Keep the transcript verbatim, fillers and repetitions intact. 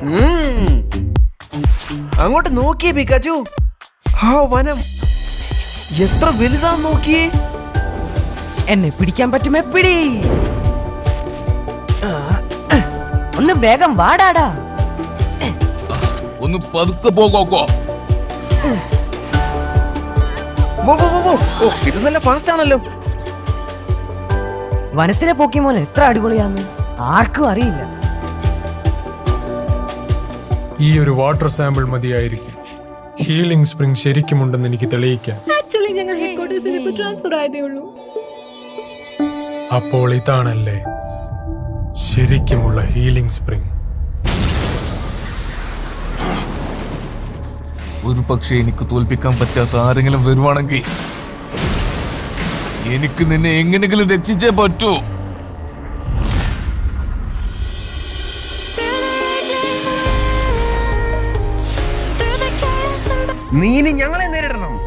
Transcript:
അങ്ങോട്ട് നോക്കിയേ പിക്കാച്ചു. ആ വനം എത്ര വലുതാന്ന് നോക്കിയേ. എന്നെ പിടിക്കാൻ പറ്റുമേ പിടി. ഒന്ന് വേഗം വാടാടാ. ഒന്ന് പതുക്കെ പോകോക്കോ. ഇത് നല്ല ഫാസ്റ്റ് ആണല്ലോ. വനത്തിലെ പോക്കിമോൻ എത്ര അടിപൊളിയാന്ന് ആർക്കും അറിയില്ല. ഈ ഒരു വാട്ടർ സാമ്പിൾ മതിയായിരിക്കും ഹീലിംഗ് സ്പ്രിംഗ് ശരിക്കുമുണ്ടെന്ന് എനിക്ക് തെളിയിക്കാൻ. ആക്ച്വലി ഞങ്ങൾ ഹെഡ്ക്വാർട്ടേഴ്സിൽ ഇപ്പോൾ ട്രാൻസ്ഫർ ആയതേ ഉള്ളൂ. അപ്പോൾ ഇതാണല്ലേ ശരിക്കുമുള്ള ഹീലിംഗ് സ്പ്രിംഗ്. ഒരു പക്ഷേ എനിക്ക് തോൽപ്പിക്കാൻ പറ്റാത്ത ആരെങ്കിലും വരുവാണെങ്കിൽ എനിക്ക് നിന്നെ എങ്ങനെങ്കിലും രക്ഷിച്ചേ പറ്റൂ. നീ ഇനി ഞങ്ങളെ നേരിടണം.